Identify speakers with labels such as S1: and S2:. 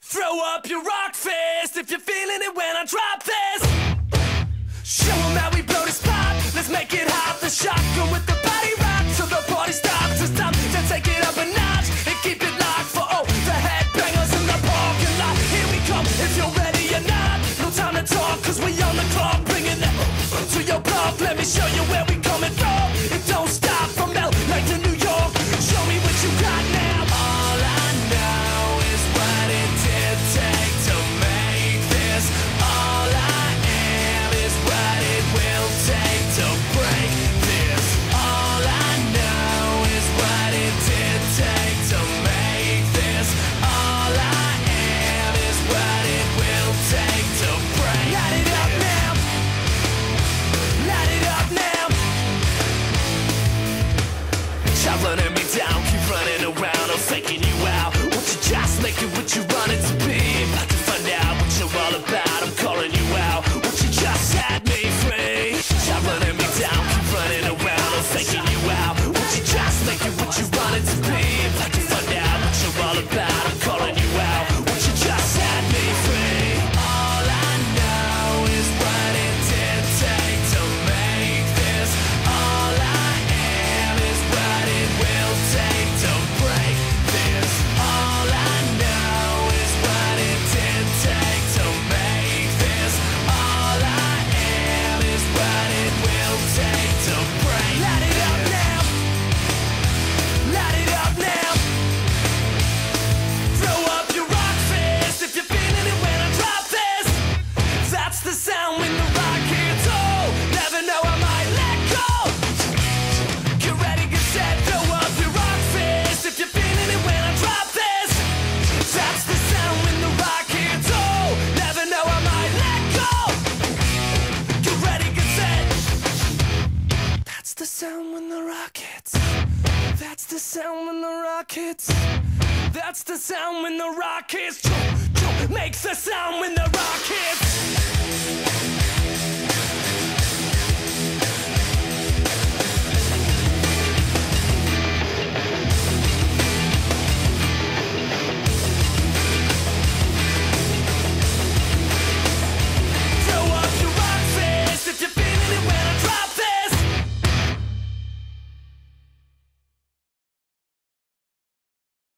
S1: Throw up your rock fist if you're feeling it when I drop this. Show 'em how we blow the spot. Let's make it hot. The shotgun with the body rock till the party stops. It's time to take it up a notch and keep it locked for the headbangers in the parking lot. Here we come if you're ready or not. No time to talk 'cause we on the clock. Bringing it to your block. Let me show you where we coming from. It don't stop from LA to New York. Show me what you got now. All I know is what it did take to make this. All I am is what it will take to break this. All I know is what it did take to make this. All I am is what it will take to break. Light it up now. Light it up now. Stop running me down, keep running around, I'm faking you out. Won't you just make it what you want it to be? About to find out what you're all about, I'm calling you out. Won't you just set me free? Stop running me down, keep running around, I'm faking you out. Won't you just make it what you want it to be? About to find out what you're all about, I'm calling you out. Won't you just set me free? All I know is what it did take to make this. All I am is what it will take to break this. All I know is what it did take to make this. All I am is what it will take to break. Light it up now. Light it up now. Throw up your rock fist if you're feeling it when I drop this. That's the sound when the rock hits. Oh, never know I might let go. Get ready, get set, throw up your rock fist if you're feeling it when I drop this. That's the sound when the rock hits. Oh, never know I might let go. Get ready, get set. That's the sound when the rock hits. That's the sound when the rock hits. That's the sound when the rock hits. Makes the sound when the rock hits.